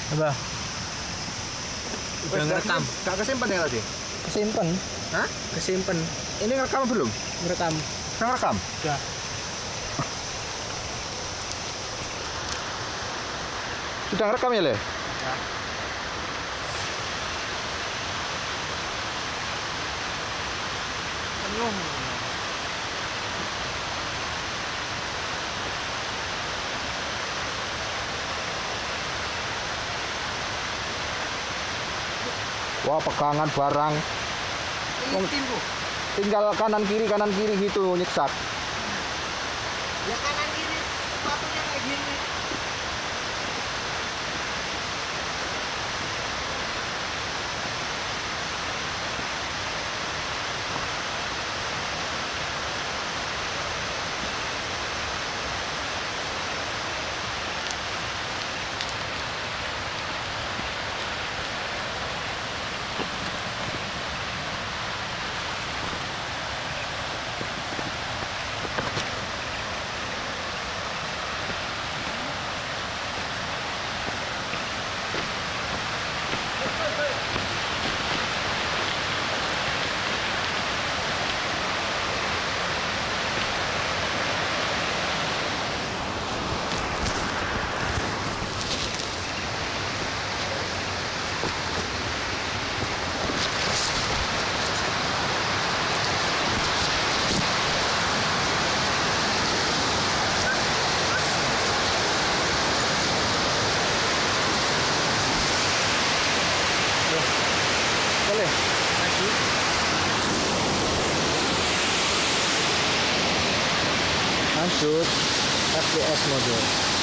Apa? Udah ngerekam. Gak kesimpan ya tadi? Kesimpan. Hah? Kesimpan. Ini ngerekam belum? Ngerekam. Udah ngerekam? Udah. Sudah ngerekam ya, Le? Ya. Penuh. Wah, pegangan barang. Tinggal kanan kiri gitu nyeksak. Ya kanan kiri sepatunya kayak gini. Boleh? Lanjut. FPS mode.